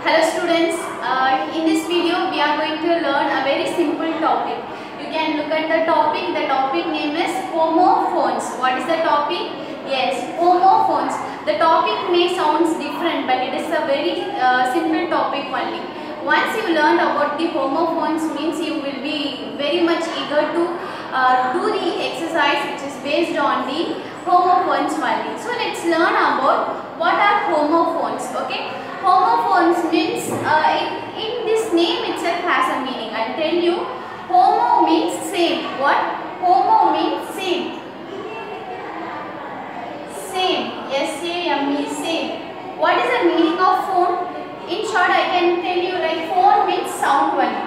Hello students, in this video we are going to learn a very simple topic. You can look at the topic name is homophones. What is the topic? Yes, homophones. The topic may sound different but it is a very simple topic only. Once you learn about the homophones means you will be very much eager to do the exercise which is based on the homophones only. So let's learn about what are homophones. Okay, homophones means in this name itself has a meaning. I'll tell you. Homo means same. What? Homo means same. Same. S-A-M-E, same. What is the meaning of phone? In short, I can tell you like phone means sound only.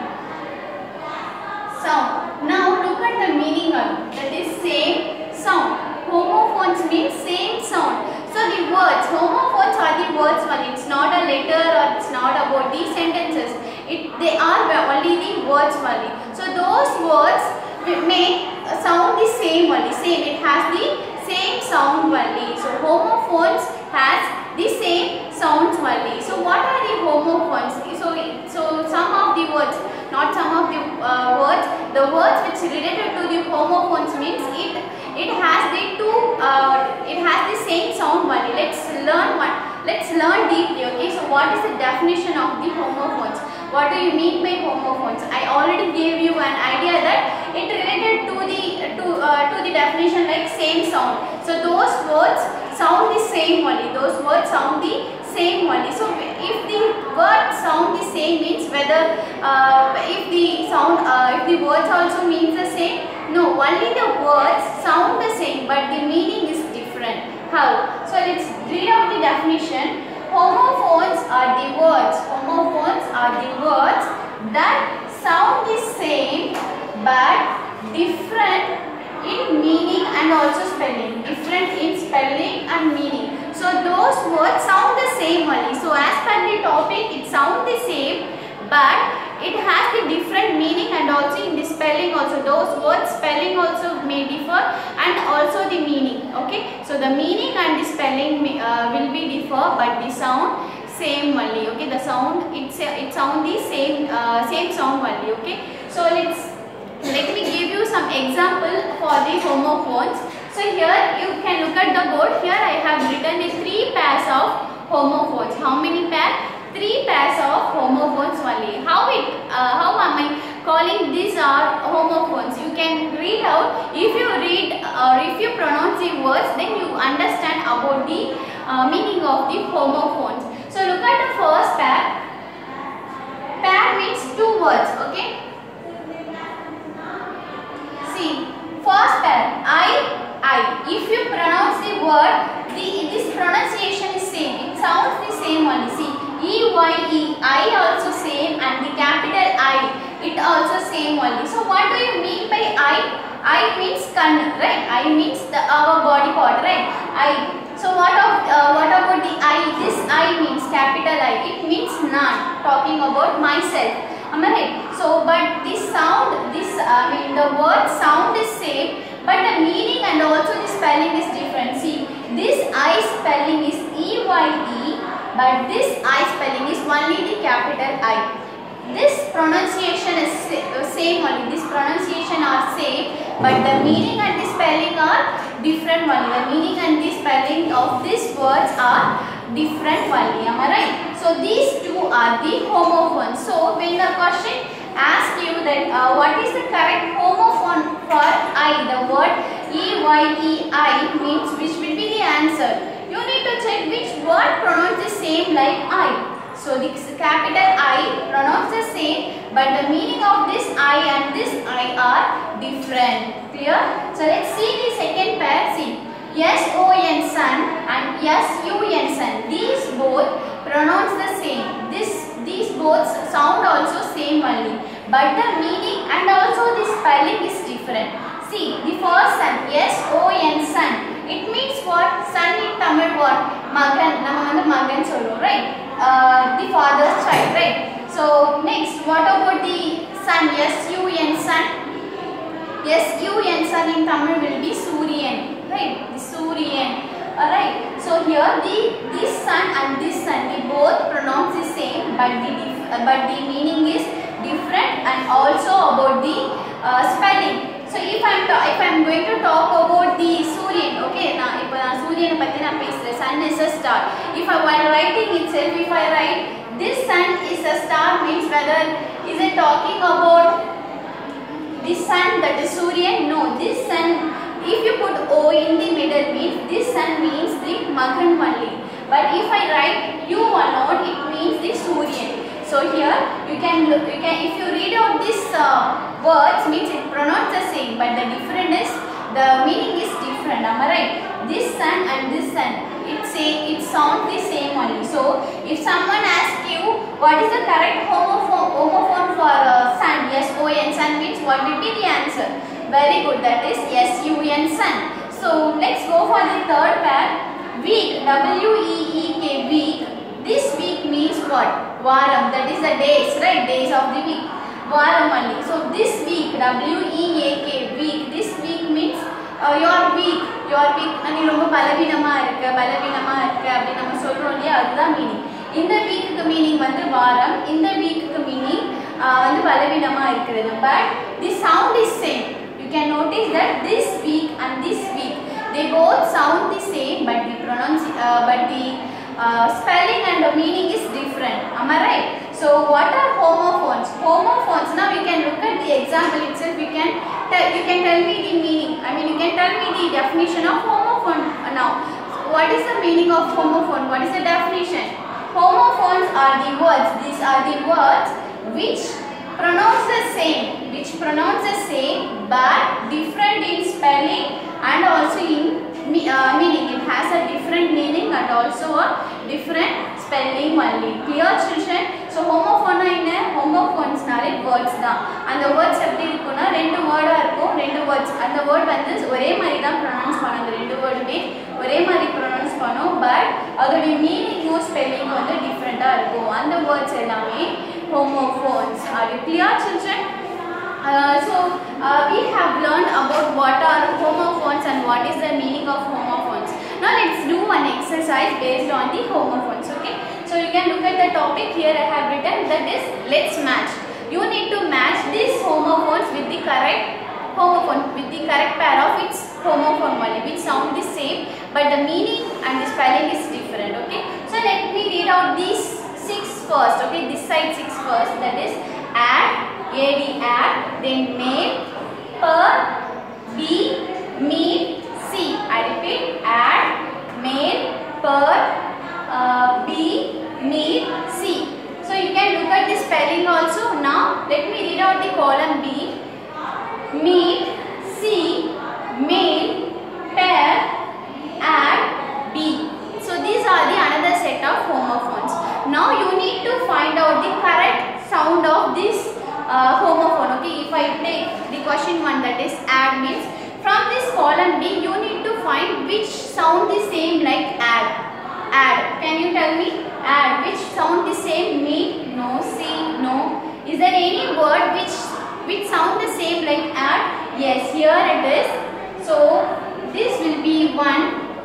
Sound. Now look at the meaning of it. That is same sound. Homophones means same sound. So the words, homophones are the words only. It's not a letter or it's not about the sentences. They are only the words only. So those words may sound the same only. Same. It has the same sound only. So homophones has the same sounds only. So what are the homophones? So some of the words, not some of the words. The words which related to the homophones means it has the it has the same sound only. Let's learn deeply. Okay. So what is the definition of the homophones? What do you mean by homophones? I already gave you an idea that it related to the definition like same sound. So those words sound the same only. Those words sound the same only. So if the words sound the same means whether if the words also means the same. No, only the words sound the same but the meaning is different. How? So let's read out the definition. Homophones are the words. Homophones are the words that sound the same but different in meaning and also spelling. Different in spelling and meaning. So those words sound the same only. So as per the topic, it sounds the same but it has the different meaning and also in the spelling also. Those words spelling also may differ and also the meaning. Okay. So the meaning and the spelling will be differ but the sound same only. Okay. The sound it sound the same sound only. Okay. So let me give you some example for the homophones. So here you can look at the board. Here I have written the 3 pairs of homophones. How many pairs? 3 pairs of homophones only. How am I calling these are homophones? You can read out. If you read or if you pronounce the words, then you understand about the meaning of the homophones. So look at the first pair. Pair means 2 words. Okay. See, first pair I. If you pronounce the word, this pronunciation is same. It sounds the same only. See, E-Y-E, I also same and the capital I, it also same only. So what do you mean by I? I means kan, right? I means our body part, right? I. So what about the I? This I means capital I. It means none. Talking about myself. Am I right? So but this sound, the word sound is same, but the meaning and also the spelling is different. See, this I spelling is E-Y-E, but this I spelling is only the capital I. This pronunciation is same only. This pronunciation are same, but the meaning and the spelling are different only. The meaning and the spelling of these words are different only. Am I right? So these two are the homophones. So when the question asks you that what is the correct homophone for I, the word E-Y-E-I means which will be the answer. You need to check which word pronounces the same like I. So this capital I pronounce the same but the meaning of this I and this I are different. Clear? So let's see the second pair. See, S-O-N sun and S-U-N sun. These both pronounce the same. These both sound also same only but the meaning and also the spelling is different. See, the first sun, S-O-N sun. It means what? Son in Tamil what? Magan, nama Magan solo, right? The father's child, right? So next, what about the sun? S-U-N sun. S-U-N sun in Tamil will be Suryan, right? The Suryan. Alright. So here this sun and this sun, we both pronounce the same but the meaning is different, and also about the spelling. So if I'm going to talk about the Suryan, okay, ipo na Suryan patti na pesren. Sun is a star. While writing itself, if I write this sun is a star, means whether is it talking about this sun, that is Suryan? No, this sun, if you put O in the middle, means this sun means the Magan only. But if I write U alone, it means the Suryan. So here you can if you read out this words, means it pronounce the same, but the different is, the meaning is different. Am I right? This sun and this sun, it sounds the same only. So if someone asks you what is the correct homophone for sun, S-O-N, sun, means what will be the answer? Very good, that is S-U-N, sun. So let's go for the third pair. Week, W-E-E-K, week. This week means what? Varam, that is the days, right? Days of the week. Varam only. So this week, W-E-A-K, week. This week means your week. நீ ரொம்ப பலவீனமா இருக்க அப்படி நம்ம சொல்றோம் இல்லையா, அதுதான் meaning. இந்த வீக்குக்கு மீனிங் வந்து வாரம், இந்த வீக்குக்கு மீனிங் வந்து பலவீனமா இருக்கிறது. But the sound is same. You can notice that this week and this week, they both sound the same, but the spelling and the meaning is different. Am I right? So what are homophones? Homophones, now we can look at the example itself. You can tell me the meaning. You can tell me the definition of homophone now. What is the meaning of homophone? What is the definition? Homophones are the words. These are the words which pronounce the same, but different in spelling and also in meaning. It has a different meaning and also a different spelling only. Clear, children? So homophone na homophones nale words da, and the words eppadi irukuna, rendu word ah irukum, rendu words, and the word vandu ore mari da pronounce panum, rendu word me ore mari pronounce panum, but adoda meaning or spelling vandu different ah irukum. And the words ellame homophones. Are you clear, children? We have learned about what are homophones and what is the meaning of homophones. Now let's do one exercise based on the homophones. Okay, so you can look at the topic here. I have written, that is, let's match. You need to match these homophones with the correct homophone, with the correct pair of its homophone only, which sound the same, but the meaning and the spelling is different. Okay, so let me read out these 6 first. Okay, this side 6 first. That is add, AD, add, then made, per, be, meet, see. I repeat, add, made, per, be, meet, see. So you can look at the spelling also. Now let me read out the column B. Meet, see, made, pair, add, be. So these are the another set of homophones. Now you need to find out the correct sound of this homophone. Okay, if I take the question 1, that is add, means from this column B you need to find which sound the same like add. Can you tell me? Add, which sound the same? Meet, no. See, no. Is there any word which sound the same like add? Yes, here it is. So this will be 1.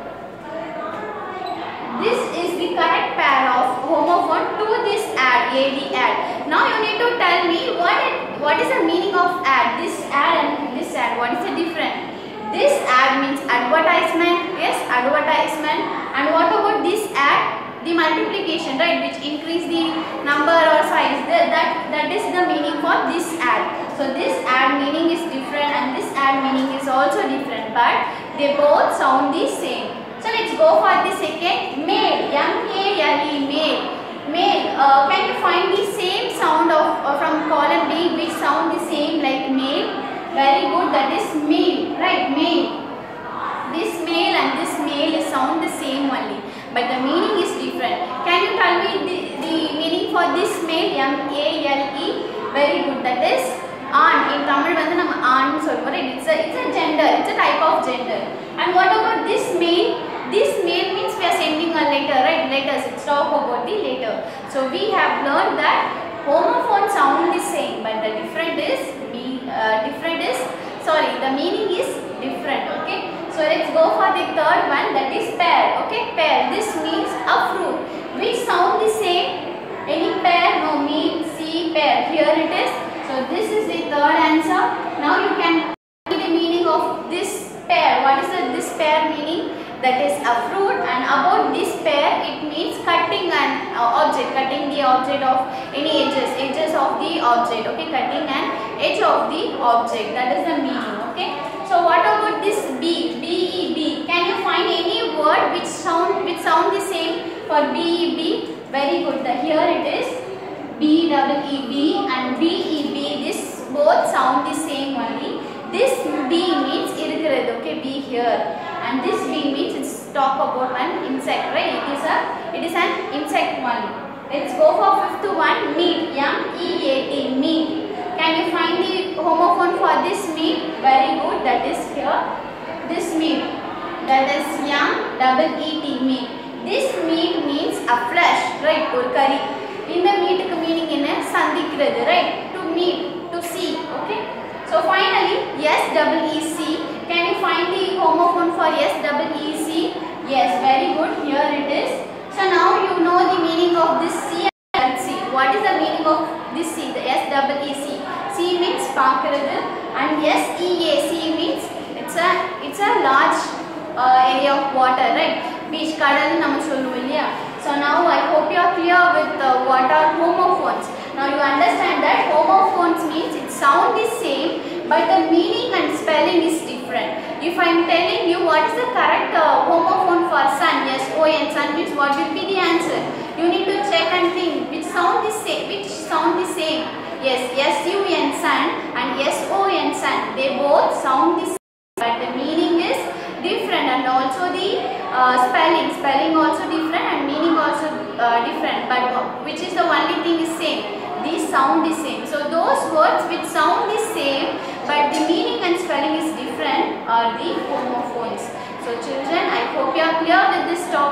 This is the correct pair of homophone to this add, add. Now you need to tell me what is the meaning of add. This add and this add, what is the difference? This add means advertisement. Yes, advertisement. And what about this add? The multiplication, right, which increase the number or size. That is the meaning for this add. So this add meaning is different and this add meaning is also different, but they both sound the same. So let's go for the second, made, M-A-L-E, made. Can you find the same sound from column B which sound the same like made? Very good, that is male, right, male. This male and this male sound the same only, but the meaning is different. Can you tell me the meaning for this male? M-A-L-E. Very good, that is on. In Tamil vandu nam on solvom, right? It's a gender, it's a type of gender. And what about this male? This male means we are sending a letter, right? Letters, let's talk about the letter. So we have learned that homophones sound the same, but the the meaning is different. Okay, so let's go for the third one, that is pear. Okay, pear, this means a fruit which sound the same. Any pear? meet, see, pair. Here it is. So this is the third answer. Now you can see the meaning of this pair. What is this pair meaning? That is a fruit, and about this pair it means cutting an object, cutting the object of any edges of the object. Okay, cutting an edge of the object. That is the meaning. Okay. So what about this B? B-E-B. Can you find any word which sound the same for B-E-B? Very good. Here it is. B-E-E-B and B-E-B. This both sound the same only. This B means irukkirathu. Okay, B here. And this B means it's talk about an insect, right? It is an insect only. Let's go for fifth one. Meat. M-E-A-T. Meat. Can you find the homophone for this meat? Very good. That is here. This meat. That is M-E-E-T. Meat. This meat means a flesh, right? Or curry. In the meat meaning in a sandikkirathu, right? To meet, to see. Okay. So finally, S-E-E-C. Can you find the homophone for S-E-E-C? Yes, very good. Here it is. So now you know the meaning of this C and C. What is the meaning of this C? The S-E-E-C. C means paakkirathu and S-E-A-C means it's a large area of water, right? Beach, kadal namu solluvom illaya. So now I hope you are clear with what are homophones. Now you understand that homophones means it sound the same, but the meaning and spelling is different. If I am telling you what is the correct homophone for sun, S-O-N, sun means what will be the answer? You need to check and think which sound the same. Yes, S-U-N sun and S-O-N sun, they both sound the same, but the meaning is different, and also the spelling also different and meaning also different, but which is the only thing is same. These sound the same. So those words which sound the same but the meaning and spelling is different are the homophones. So children, I hope you are clear with this topic.